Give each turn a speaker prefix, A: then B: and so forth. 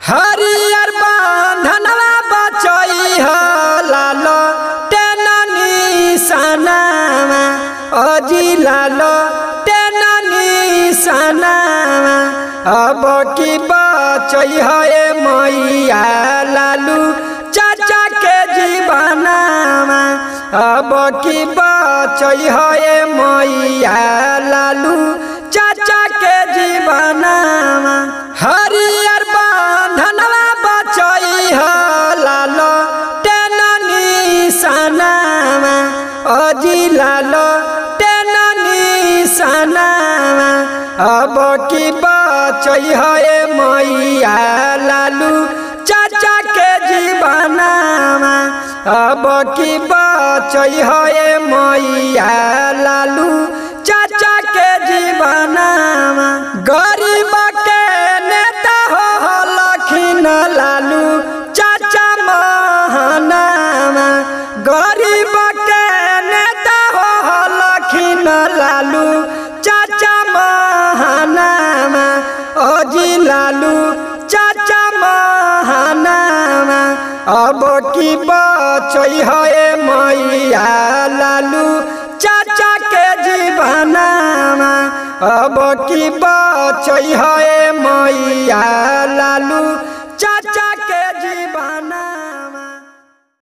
A: हरियर बांधनवा बचई ह लालो टेननी सनावा अजी लालो टेननी सनावा अब की बचई है मैया लालू चाचा के जीवनावा अब की बचई है मैया लालू चाचा के जीवनावा हरियर बांधनवा बचई ह लालो टेननी सनावा अजी लालो टेननी सनावा अब की बचई है मैया लालू चाचा के जीवनावा अब की बचई है मैया लालू चाचा के जीवनावा गरीब के नेता हो लखीन लालू चाचा महानावा गरीब के नेता हो लखीन लालू चाचा महानावा अजी लालू चाचा महानावा अब की बचई है मैया लालू चाचा के जीवनावा अब की बचई है मैया लालू